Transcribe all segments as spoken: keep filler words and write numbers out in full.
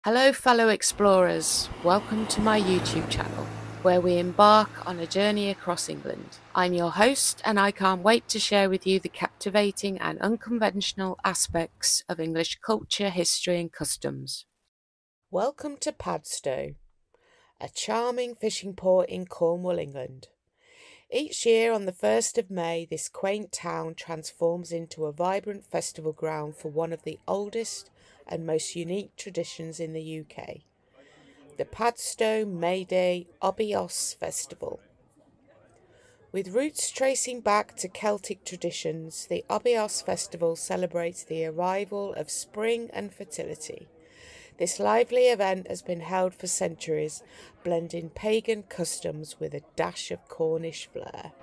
Hello fellow explorers, welcome to my YouTube channel, where we embark on a journey across England. I'm your host and I can't wait to share with you the captivating and unconventional aspects of English culture, history and customs. Welcome to Padstow, a charming fishing port in Cornwall, England. Each year on the first of May, this quaint town transforms into a vibrant festival ground for one of the oldest and most unique traditions in the U K, the Padstow May Day Obios Festival. With roots tracing back to Celtic traditions, the Obios Festival celebrates the arrival of spring and fertility. This lively event has been held for centuries, blending pagan customs with a dash of Cornish flair.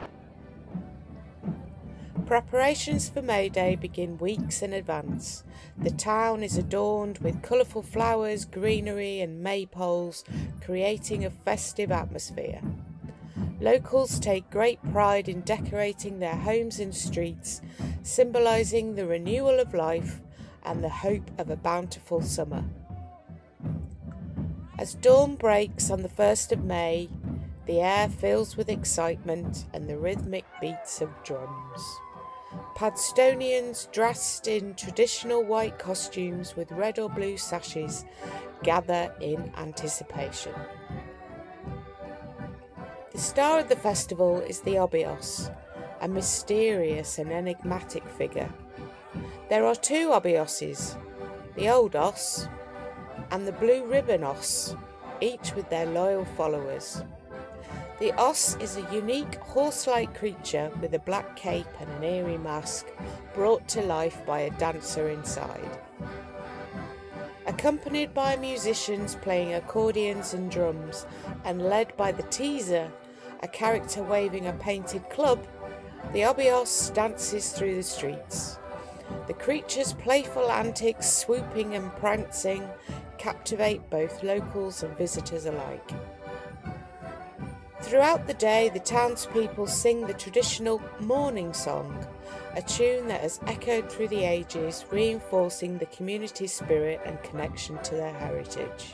Preparations for May Day begin weeks in advance. The town is adorned with colourful flowers, greenery and maypoles, creating a festive atmosphere. Locals take great pride in decorating their homes and streets, symbolising the renewal of life and the hope of a bountiful summer. As dawn breaks on the first of May, the air fills with excitement and the rhythmic beats of drums. Padstonians dressed in traditional white costumes with red or blue sashes gather in anticipation. The star of the festival is the Obios, a mysterious and enigmatic figure. There are two Obioses, the Old Os and the Blue Ribbon Os, each with their loyal followers. The Os is a unique horse-like creature with a black cape and an eerie mask, brought to life by a dancer inside. Accompanied by musicians playing accordions and drums, and led by the Teaser, a character waving a painted club, the Obios dances through the streets. The creature's playful antics, swooping and prancing, captivate both locals and visitors alike. Throughout the day, the townspeople sing the traditional morning song, a tune that has echoed through the ages, reinforcing the community's spirit and connection to their heritage.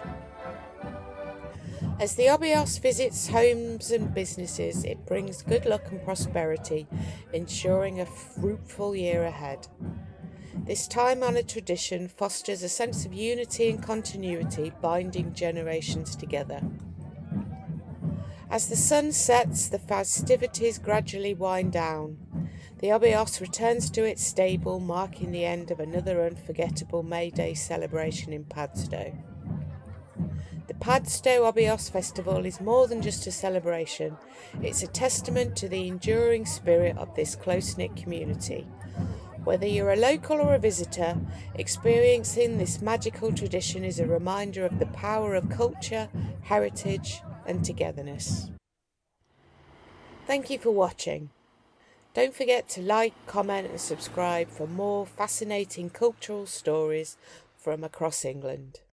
As the Obios visits homes and businesses, it brings good luck and prosperity, ensuring a fruitful year ahead. This time-honoured tradition fosters a sense of unity and continuity, binding generations together. As the sun sets, the festivities gradually wind down. The Obios returns to its stable, marking the end of another unforgettable May Day celebration in Padstow. The Padstow Obios Festival is more than just a celebration. It's a testament to the enduring spirit of this close-knit community. Whether you're a local or a visitor, experiencing this magical tradition is a reminder of the power of culture, heritage, and togetherness. Thank you for watching. Don't forget to like, comment and subscribe for more fascinating cultural stories from across England.